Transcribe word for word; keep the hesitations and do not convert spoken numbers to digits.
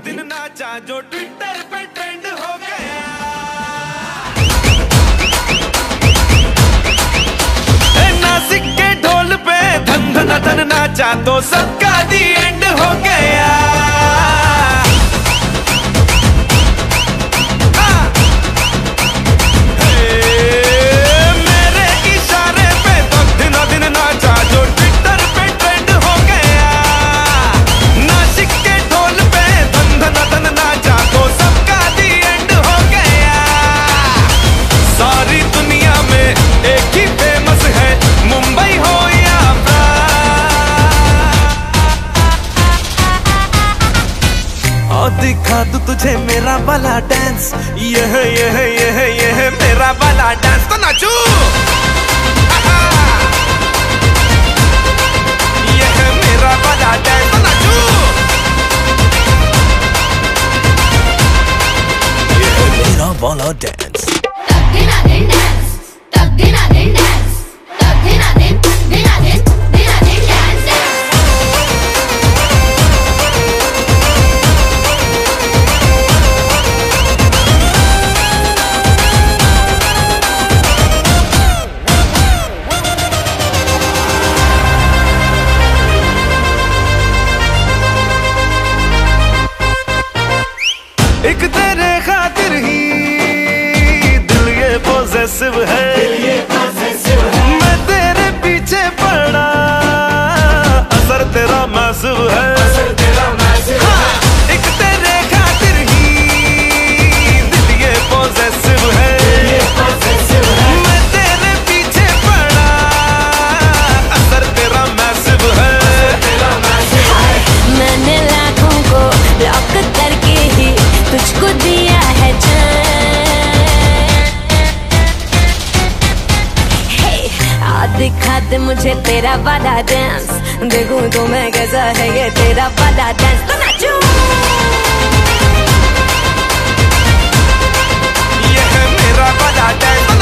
दिन नाचा जो ट्विटर पे ट्रेंड हो गया। नासिक के ढोल पे धन धन धन नाचा तो सबका दी एंड हो गया। मेरे इशारे पे तो दिनों दिन नाचा जो ट्विटर पे ट्रेंड हो गया। नासिक के ढोल पे धन धन धन नाचा तो सबका दी एंड हो गया। सारी दुनिया में एक ही फेमस है, मुंबई हो या और दिखा दूं तुझे मेरा वाला डांस। यह यह यह यह मेरा वाला डांस तो नाचू। यह मेरा वाला डांस तो नाचू। यह मेरा वाला डांस। तक दिना दिन डांस, तक दिना दिन डांस, तक दिना दिन दिना दिन दिना दिन डांस। एक तेरे खातिर ही दिल ये पॉसेसिव है, मैं तेरे पीछे पड़ा असर तेरा मैसिव है। हाँ, एक तेरे खातिर ही दिल ये पॉसेसिव है, मैं तेरे पीछे पड़ा असर तेरा मैसिव है। मैंने लाखों को लॉक करके ही तुझको दिया है जान। हे, आ दिखा दे मुझे तेरा वाला डांस, देखूं तो मैं कैसा है ये तेरा वाला डांस तो नाचूं। ये है मेरा वाला डांस।